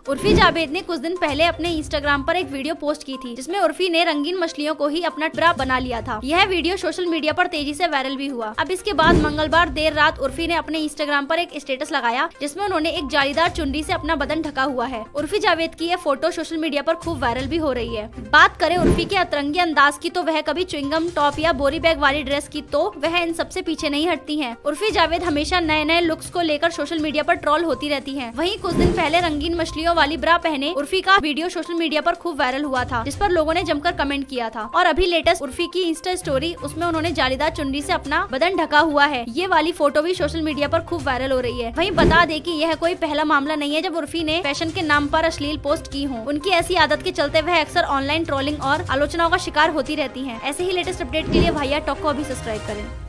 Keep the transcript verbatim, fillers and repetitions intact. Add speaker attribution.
Speaker 1: उर्फी जावेद ने कुछ दिन पहले अपने इंस्टाग्राम पर एक वीडियो पोस्ट की थी जिसमें उर्फी ने रंगीन मछलियों को ही अपना ब्रा बना लिया था। यह वीडियो सोशल मीडिया पर तेजी से वायरल भी हुआ। अब इसके बाद मंगलवार देर रात उर्फी ने अपने इंस्टाग्राम पर एक स्टेटस लगाया जिसमें उन्होंने एक जालीदार चुनरी से अपना बदन ढका हुआ है। उर्फी जावेद की यह फोटो सोशल मीडिया पर खूब वायरल भी हो रही है। बात करें उर्फी के अतरंगी अंदाज की तो वह कभी च्युइंगम टॉप या बोरी बैग वाली ड्रेस की तो वह इन सबसे पीछे नहीं हटती हैं। उर्फी जावेद हमेशा नए नए लुक्स को लेकर सोशल मीडिया पर ट्रोल होती रहती हैं। वहीं कुछ दिन पहले रंगीन मछलियों वाली ब्रा पहने उर्फी का वीडियो सोशल मीडिया पर खूब वायरल हुआ था जिस पर लोगों ने जमकर कमेंट किया था। और अभी लेटेस्ट उर्फी की इंस्टा स्टोरी, उसमें उन्होंने जालीदार चुनरी से अपना बदन ढका हुआ है। ये वाली फोटो भी सोशल मीडिया पर खूब वायरल हो रही है। वहीं बता दें कि यह कोई पहला मामला नहीं है जब उर्फी ने फैशन के नाम पर अश्लील पोस्ट की हो। उनकी ऐसी आदत के चलते वह अक्सर ऑनलाइन ट्रोलिंग और आलोचनाओं का शिकार होती रहती हैं। ऐसे ही लेटेस्ट अपडेट के लिए भैया टॉक को अभी सब्सक्राइब करें।